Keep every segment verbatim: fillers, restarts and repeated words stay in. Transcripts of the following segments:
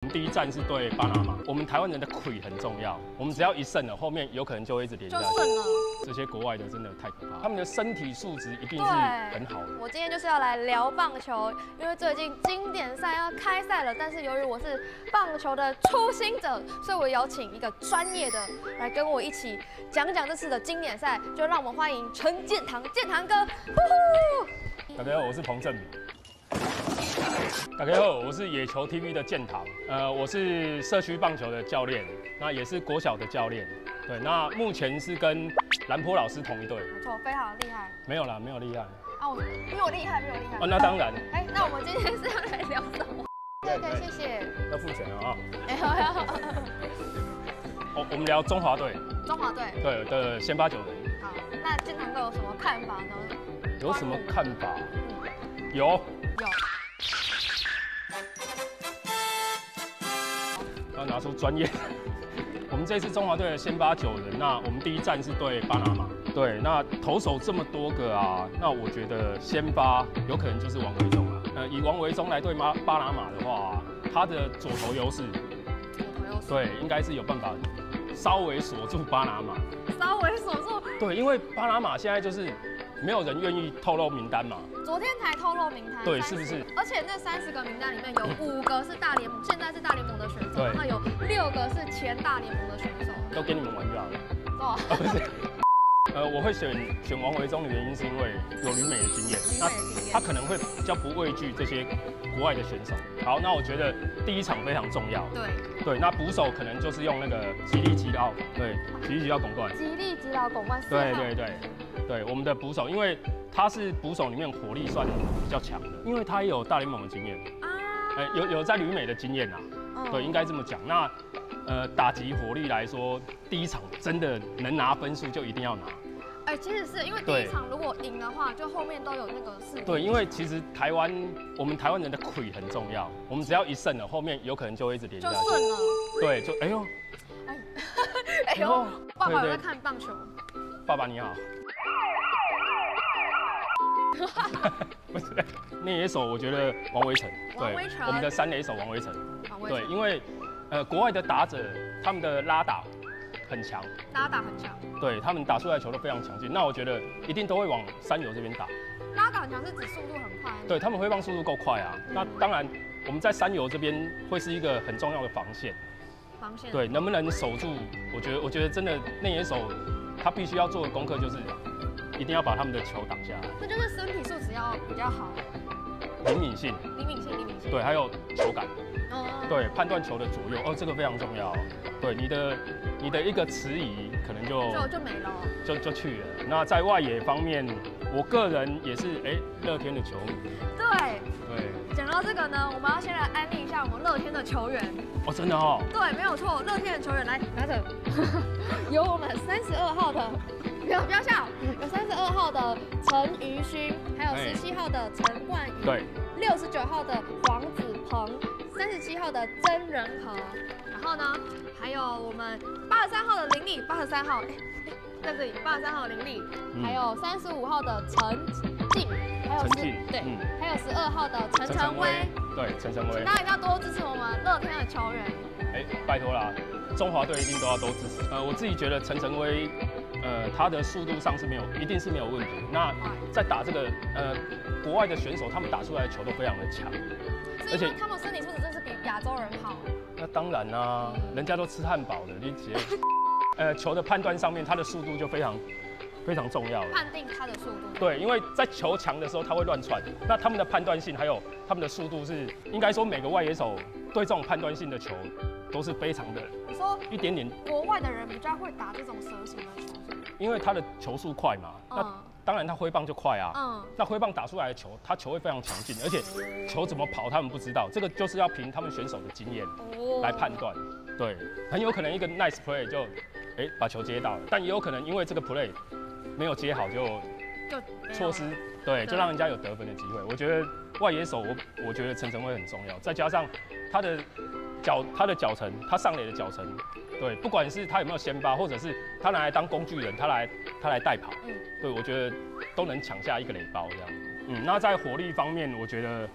第一站是对巴拿马。我们台湾人的魁很重要，我们只要一胜了，后面有可能就会一直连下去。 就顺了。这些国外的真的太可怕，他们的身体素质一定是很好的。 我今天就是要来聊棒球，因为最近经典赛要开赛了，但是由于我是棒球的初心者，所以我邀请一个专业的来跟我一起讲讲这次的经典赛，就让我们欢迎陈建堂，建堂哥，呼呼！ 大家好，我是彭正明。大家好，我是野球 T V 的建堂，呃，我是社区棒球的教练，那也是国小的教练。对，那目前是跟兰坡老师同一队。 没错，非常厉害。 没有啦，没有厉害。 啊，我比我厉害，比我厉害。 哦，那当然。 哎，那我们今天是要来聊什么？对对，谢谢。 要付钱啊！ 哎，好呀。 哦，我们聊中华队。 中华队。 对的，先发九人。 好，那建堂哥有什么看法呢？ 有什么看法？嗯、有。有。要拿出专业。我们这次中华队的先发九人，那我们第一站是对巴拿马。对，那投手这么多个啊，那我觉得先发有可能就是王维忠啊。呃，以王维忠来对巴巴拿马的话、啊，他的左投优势， 左投优势， 对，应该是有办法稍微锁住巴拿马。 稍微锁住。对， 因为巴拿马现在就是没有人愿意透露名单嘛。 昨天才透露名单， 对，是不是？ 而且那三十个名单里面有五个是大联盟，现在是大联盟的选手，然后有六个是前大联盟的选手。 都给你们玩就好了。 哦。 不是。呃，我会选选王维忠的原因是因为有旅美的经验，那他可能会比较不畏惧这些国外的选手。好，那我觉得第一场非常重要。 对。 对，那捕手可能就是用那个吉利吉劳，对，吉利吉劳拱冠。 吉利吉劳拱冠。 对对对，对我们的捕手，因为他是捕手里面火力算比较强的，因为他也有大联盟的经验啊，呃，有有在旅美的经验啊，嗯、对，应该这么讲。那呃，打击火力来说，第一场真的能拿分数就一定要拿。 哎、欸，其实是因为第一场如果赢的话，就后面都有那个势。 对，因为其实台湾我们台湾人的魁很重要，我们只要一胜了，后面有可能就会一直连下去。 就顺了。 对，就哎呦， 哎，哎呦，爸爸有在看棒球。 爸爸你好。不是，内野手我觉得王维成， 对， 我们的三垒手王维成， 王维成， 对，因为呃国外的打者他们的拉打很强， 拉打很强， 对他们打出来的球都非常强劲，那我觉得一定都会往三游这边打。 拉打很强是指速度很快， 对他们挥棒速度够快啊。嗯、那当然我们在三游这边会是一个很重要的防线， 防线， 对，能不能守住？我觉得我觉得真的内野手他必须要做的功课就是。一定要把他们的球挡下来， 这就是身体素质要比较好， 灵敏性， 灵敏性，灵敏性， 对，还有球感， 哦， 对，判断球的左右，哦，这个非常重要，对，你的你的一个迟疑可能就就就没了， 就就去了。那在外野方面，我个人也是哎乐天的球迷， 对对， 讲到这个呢，我们要先来安利一下我们乐天的球员， 哦，真的哦， 对，没有错，乐天的球员来拿着，有我们三十二号的。不要不要笑，有三十二号的陈瑜勋，还有十七号的陈冠宇， 对， 六十九号的黄子鹏，三十七号的曾仁和，然后呢，还有我们八十三号的林立，八十三号，哎哎，在这里，八十三号的林立，嗯、还有三十五号的陈静，还有十对，嗯、还有十二号的陈晨威， 对，陈晨威， 大家一定要多支持我们乐天的球员。 哎，拜托啦，中华队一定都要多支持。呃，我自己觉得陈晨威。呃，他的速度上是没有，一定是没有问题。那在打这个呃国外的选手，他们打出来的球都非常的强， 而且他们身体素质真是比亚洲人好。 那当然啦、啊，人家都吃汉堡的，你姐，呃，球的判断上面，他的速度就非常非常重要了。 判定他的速度。对， 因为在球强的时候，他会乱窜。那他们的判断性还有他们的速度是，应该说每个外野手对这种判断性的球都是非常的。 你说一点点， 国外的人比较会打这种蛇形的球。 因为他的球速快嘛，嗯、那当然他挥棒就快啊。嗯，那挥棒打出来的球，他球会非常强劲，而且球怎么跑他们不知道，这个就是要凭他们选手的经验来判断。对，很有可能一个 nice play 就，哎、欸、把球接到了，但也有可能因为这个 play 没有接好就就错失，对，就让人家有得分的机会。我觉得外野手我我觉得陈晨威很重要，再加上他的脚他的脚程，他上垒的脚程。对，不管是他有没有先发，或者是他拿来当工具人，他来他来代跑，嗯，对我觉得都能抢下一个垒包这样。嗯，那在火力方面，我觉得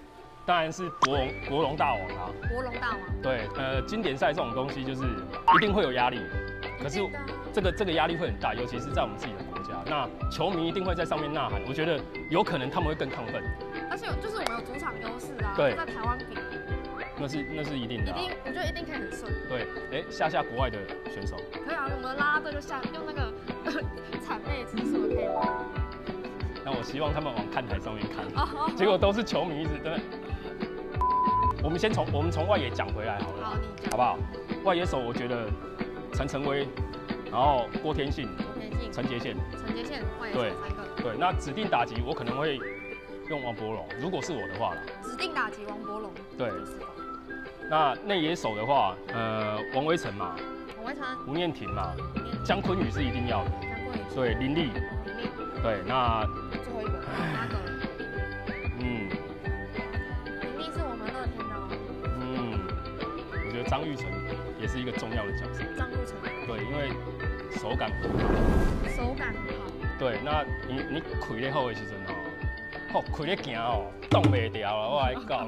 当然是博龙博龙大王啊。 博龙大王。对， 呃，经典赛这种东西就是一定会有压力，可是这个这个压力会很大，尤其是在我们自己的国家，那球迷一定会在上面呐喊，我觉得有可能他们会更亢奋。 而且就是我们有主场优势啊， 对， 在台湾比。 那是那是一定的、啊， 一定，我觉得一定可以很顺。 对，哎、欸，吓吓国外的选手。 可以啊，我们啦啦队就下用那个谄媚之术可以吗？ 那我希望他们往看台上面看，哦、结果都是球迷一直对。我们先从我们从外野讲回来好了， 好，你好不好？外野手我觉得陈晨威，然后郭天信、陈杰宪、 陈杰宪外野手三个。 对，那指定打击我可能会用王柏融，如果是我的话啦。 指定打击王柏融。 对。那内野手的话，呃，王威成嘛， 王威成， 吴念庭嘛，江坤宇是一定要的， 江坤宇， 对，林立， 林立， 对，那最后一个八个，嗯，林立是我们乐天的哦， 嗯，我觉得张育成也是一个重要的角色， 张育成， 对，因为手感很好，手感很好， 对，那你你开咧好的时阵哦，吼，开咧行哦，动袂掉了，我来讲。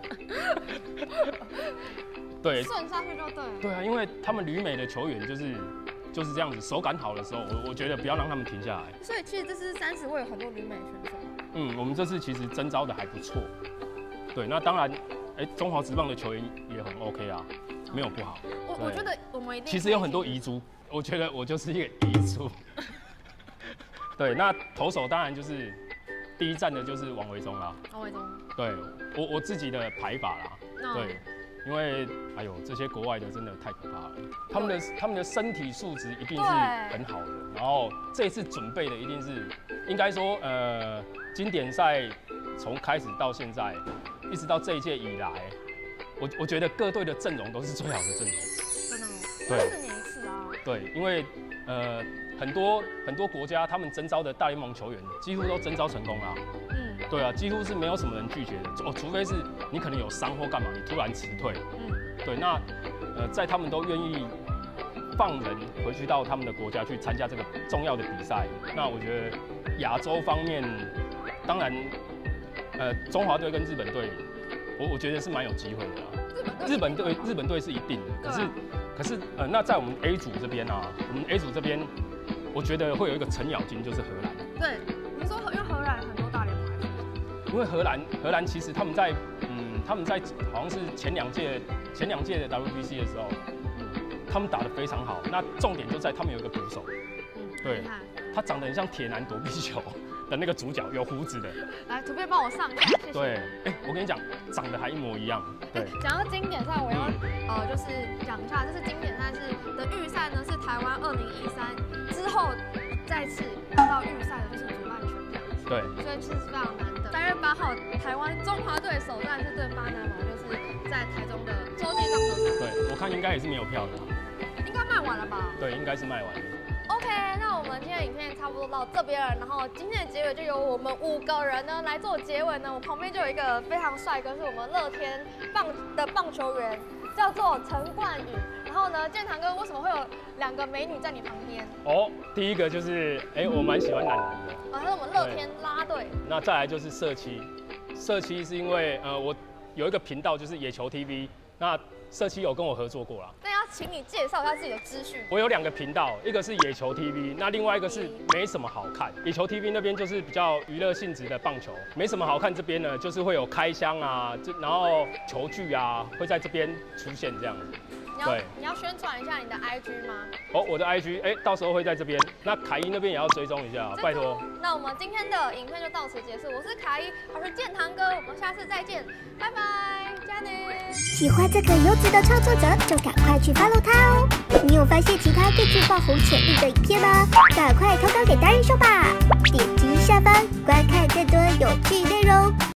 对， 顺下去就对了。 对啊，因为他们旅美的球员就是就是这样子，手感好的时候，我我觉得不要让他们停下来。 所以其实这次三十位有很多旅美选手。 嗯，我们这次其实征召的还不错。对，那当然，哎、欸，中华职棒的球员也很 OK 啊，没有不好。 我我觉得我们一定其实有很多遗珠，我觉得我就是一个遗珠。对，那投手当然就是第一站的就是王维忠啦。 王维忠。对， 我我自己的排法啦。No. 对。因为哎呦，这些国外的真的太可怕了，他们的他们的身体素质一定是很好的，然后这一次准备的一定是，应该说呃，经典赛从开始到现在，一直到这一届以来，我我觉得各队的阵容都是最好的阵容。 真的吗？ 对， 四年一次啊。 对，因为呃很多很多国家他们征召的大联盟球员几乎都征召成功了。嗯。对啊，几乎是没有什么人拒绝的哦，除非是你可能有伤或干嘛，你突然辞退。嗯，对，那呃，在他们都愿意放人回去到他们的国家去参加这个重要的比赛，那我觉得亚洲方面，当然，呃，中华队跟日本队，我我觉得是蛮有机会的啊。日本队日本队是一定的，可是可是呃，那在我们 A 组这边啊，我们 A 组这边，我觉得会有一个程咬金，就是荷兰。 对，你说因为荷兰很多大联盟。 因为荷兰，荷兰其实他们在，嗯，他们在好像是前两届前两届的 W B C 的时候，他们打得非常好。那重点就在他们有一个捕手，嗯，对，他长得很像铁男躲避球的那个主角，有胡子的。来，图片帮我上一下，谢谢。对，哎、欸，我跟你讲，长得还一模一样。对， 讲、欸、到经典赛，我要、嗯、呃，就是讲一下，这是经典赛是的预赛呢，是台湾二零一三之后再次拿到预赛的就是主办权这样子。 对， 所以其实是非常难的。三月八号，台湾中华队首战是对巴拿马，就是在台中的洲际棒球场。 对，我看应该也是没有票的。 应该卖完了吧？ 对，应该是卖完了。 OK， 那我们今天的影片差不多到这边了，然后今天的结尾就由我们五个人呢来做结尾呢。我旁边就有一个非常帅哥，是我们乐天棒的棒球员，叫做陈冠宇。然后呢，建堂哥为什么会有两个美女在你旁边？ 哦，第一个就是，哎、欸，我蛮喜欢男人的。 啊，他是我们乐天啦队。那再来就是社七，社七是因为呃，我有一个频道就是野球 T V， 那社七有跟我合作过啦。 那要请你介绍一下自己的资讯。 我有两个频道，一个是野球 T V， 那另外一个是没什么好看。野球 T V 那边就是比较娱乐性质的棒球，没什么好看这边呢，就是会有开箱啊，就然后球具啊会在这边出现这样子。 对，你要宣传一下你的 I G 吗？ 哦，我的 I G， 哎、欸，到时候会在这边。那凯伊那边也要追踪一下，拜托。 那我们今天的影片就到此结束。我是凯伊，我是建堂哥，我们下次再见，拜拜，加油！ 喜欢这个优质的创作者，就赶快去 follow 他哦。你有发现其他更具爆红潜力的影片吗？赶快投稿给达人秀吧！点击下方观看更多有趣内容。